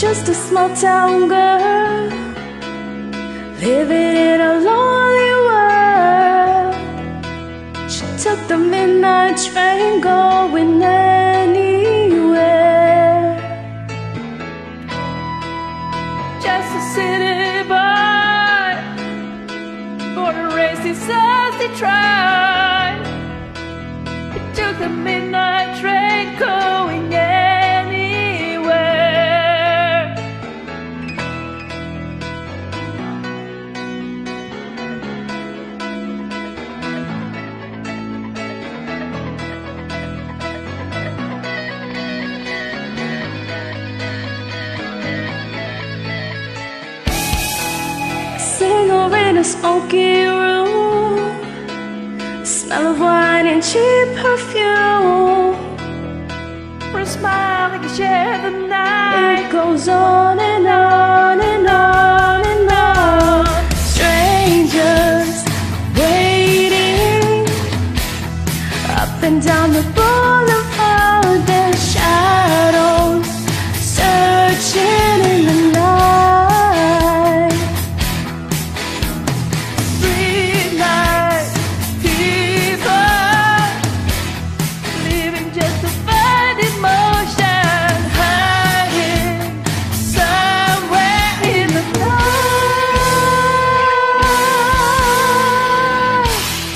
just a small town girl living in a lonely world. She took the midnight train going anywhere. Just a city boy, born and raised in Sassy tribe. He took the midnight train going anywhere. Singer in a smoky room, smell of wine and cheap perfume. For a smile like you share the night. It goes on and on and on and on. Strangers waiting up and down the boulevard. Their shadows searching in the night. Streetlight people living just to find emotion, hiding somewhere in the night.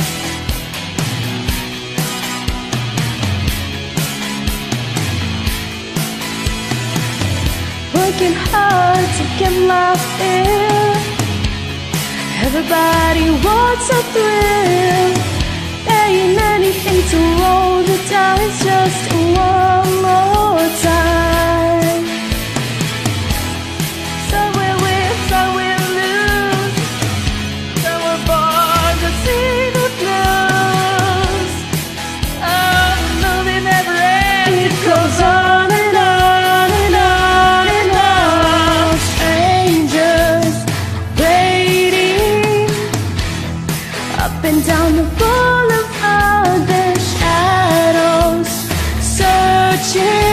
Working hard to get my fill. Everybody wants a thrill. There ain't anything to roll the dice just one more time. Some will win, some will lose. Some were born to see the blues. Oh, the movie never ends. It goes on and on and on and on. Strangers waiting up and down the boulevard. Their shadows searching